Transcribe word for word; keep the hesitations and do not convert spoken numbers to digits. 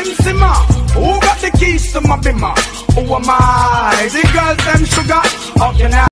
them simmer? Who got the keys to my bimmer? Who am I? The girls them sugar. How can I?